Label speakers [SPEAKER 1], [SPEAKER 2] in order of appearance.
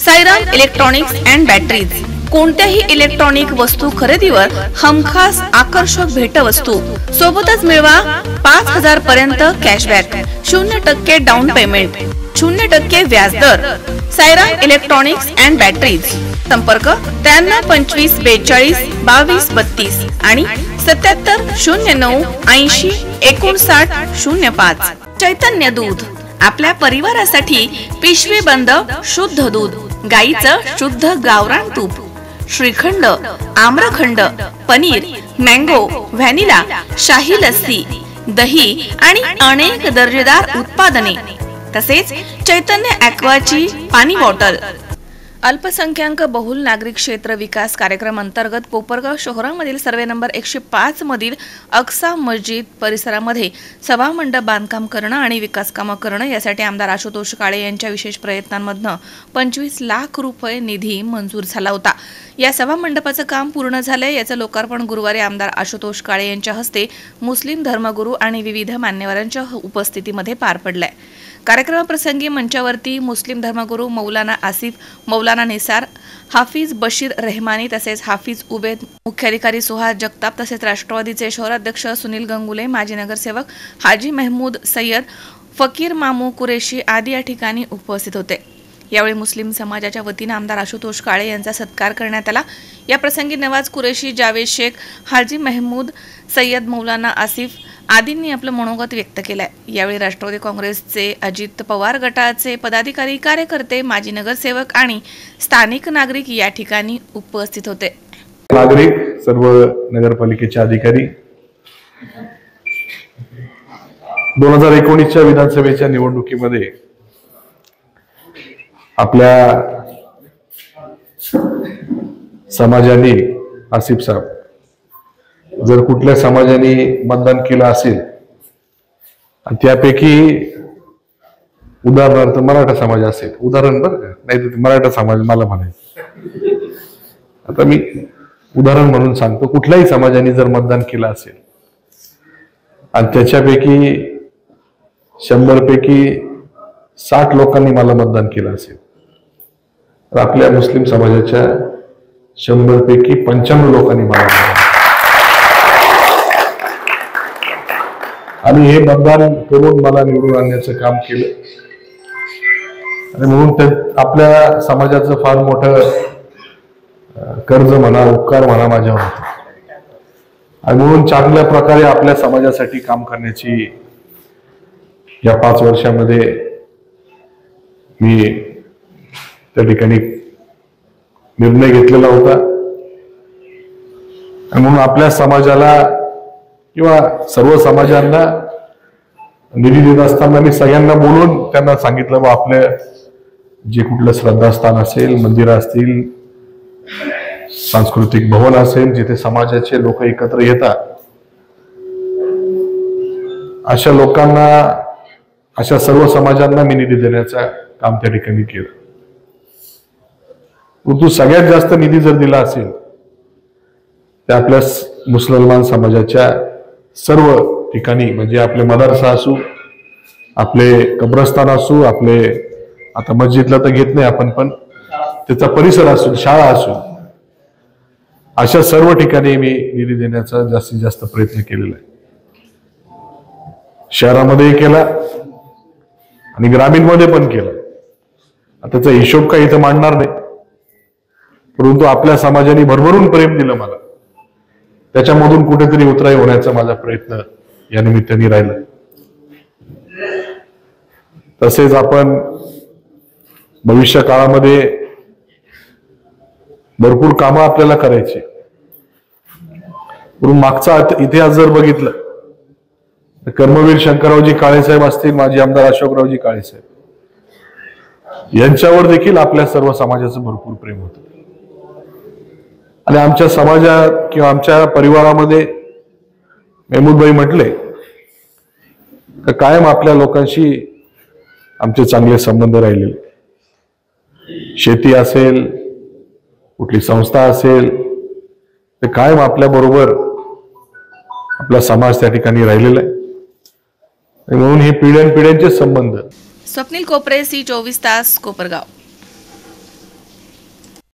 [SPEAKER 1] Sairam electronics and batteries कोणत्याही electronic वस्तू खरेदीवर हमखास आकर्षक भेटवस्तू सोबतच मिळवा 5000 पर्यंत कॅशबॅक, 0% डाऊन पेमेंट, 0% व्याजदर। साईराम इलेक्ट्रॉनिक्स अँड बॅटरीज, संपर्क 93 25 42 22 32 आणि 77 09 80 59 05। चैतन्य दूध, आपल्या परिवारासाठी पिशवी बंद शुद्ध दूध, गाईचं शुद्ध गावरान तूप, श्रीखंड, आम्रखंड, पनीर, मँगो, व्हॅनिला, शाही लस्सी, दही आणि अनेक दर्जेदार उत्पादने, तसेच चैतन्य ॲक्वाची पाणी बॉटल। अल्पसंख्याक बहुल नागरिक क्षेत्र विकास कार्यक्रम अंतर्गत कोपरगाव शहरामधील सर्वे नंबर 105 मधील अक्सा मस्जिद परिसरामध्ये सभा मंडप बांधकाम करणं आणि विकास कामं करणं यासाठी आमदार आशुतोष काळे यांच्या विशेष प्रयत्नांमधनं 25 लाख रुपये निधी मंजूर झाला होता। या सभा मंडपाचं काम पूर्ण झालंय, याचं लोकार्पण गुरुवारी आमदार आशुतोष काळे यांच्या हस्ते मुस्लिम धर्मगुरू आणि विविध मान्यवरांच्या उपस्थितीमध्ये पार पडलंय। कार्यक्रमाप्रसंगी मंचावरती मुस्लिम धर्मगुरू मौलाना आसिफ, मौलाना निसार, हाफिज बशीर रहमानी तसेच हाफिज उबेद, मुख्याधिकारी सुहास जगताप तसेच राष्ट्रवादीचे शहराध्यक्ष सुनील गंगुले, माजी नगरसेवक हाजी महमूद सय्यद, फकीर मामू कुरेशी आदी या ठिकाणी उपस्थित होते। यावेळी मुस्लिम समाजाच्या वतीने आमदार आशुतोष काळे यांचा सत्कार करण्यात आला। या प्रसंगी नवाज कुरेशी, जावेद शेख, हाजी महमूद सय्यद, मौलाना आसिफ आदींनी आपलं मनोगत व्यक्त केलंय। यावेळी राष्ट्रवादी काँग्रेसचे अजित पवार गटाचे पदाधिकारी, कार्यकर्ते, माजी नगरसेवक आणि स्थानिक नागरिक या ठिकाणी उपस्थित होते।
[SPEAKER 2] नागरिक, सर्व नगरपालिकेचे अधिकारी, 2019च्या विधानसभेच्या निवडणुकीमध्ये आपल्या समाजाने, आसिफ साहेब, जर कुठल्या समाजाने मतदान केलं असेल आणि त्यापैकी उदाहरणार्थ मराठा समाज असेल, उदाहरण बरं का, नाही तर मराठा समाज मला म्हणायचं, आता मी उदाहरण म्हणून सांगतो, कुठल्याही समाजाने जर मतदान केलं असेल आणि त्याच्यापैकी 100 पैकी 60 लोकांनी मला मतदान केलं असेल, तर आपल्या मुस्लिम समाजाच्या 100 पैकी 95 लोकांनी मला आणि हे मतदान करून मला निवडून आणण्याचं काम केलं आणि म्हणून आपल्या समाजाचं फार मोठं कर्ज म्हणा, उपकार म्हणा माझ्यावर होतं आणि म्हणून चांगल्या प्रकारे आपल्या समाजासाठी काम करण्याची या 5 वर्षामध्ये मी त्या ठिकाणी निर्णय घेतलेला होता आणि म्हणून आपल्या समाजाला किंवा सर्व समाजांना निधी देत असताना मी सगळ्यांना बोलून त्यांना सांगितलं, बा आपले जे कुठलं श्रद्धास्थान असेल, मंदिर असतील, सांस्कृतिक भवन असेल, जिथे समाजाचे लोक एकत्र येतात, अशा लोकांना, अशा सर्व समाजांना मी निधी देण्याचं काम त्या ठिकाणी केलं। परंतु सगळ्यात जास्त निधी जर दिला असेल तर आपल्या मुसलमान समाजाच्या सर्व ठिकाणी, म्हणजे आपले मदरसा असू, आपले कब्रस्तान असू, आपले आता मस्जिदला तर घेत नाही आपण, पण त्याचा परिसर असू, शाळा असू, अशा सर्व ठिकाणी मी निधी देण्याचा जास्तीत जास्त प्रयत्न केलेला आहे। शहरामध्येही केला आणि ग्रामीणमध्ये पण केला। त्याचा हिशोब काही इथं मांडणार नाही, परंतु आपल्या समाजाने भरभरून प्रेम दिलं मला, त्याच्यामधून कुठेतरी उतराई होण्याचा माझा प्रयत्न या निमित्ताने राहिला। तसेच आपण भविष्य काळामध्ये भरपूर कामं आपल्याला करायची, म्हणून मागचा इतिहास जर बघितलं तर कर्मवीर शंकररावजी काळे साहेब असतील, माजी आमदार अशोकरावजी काळे साहेब, यांच्यावर देखील आपल्या सर्व समाजाचं भरपूर प्रेम होतं आणि आमच्या समाजात किंवा आमच्या परिवारामध्ये महमूदभाई म्हटले तर कायम आपल्या लोकांशी आमचे चांगले संबंध राहिलेले, शेती असेल, कुठली संस्था असेल, ते कायम आपल्या बरोबर आपला समाज त्या ठिकाणी राहिलेला आहे, म्हणून हे पिढ्यानपिढ्यांचे संबंध।
[SPEAKER 1] स्वप्नील कोपरे, C24 तास, कोपरगाव।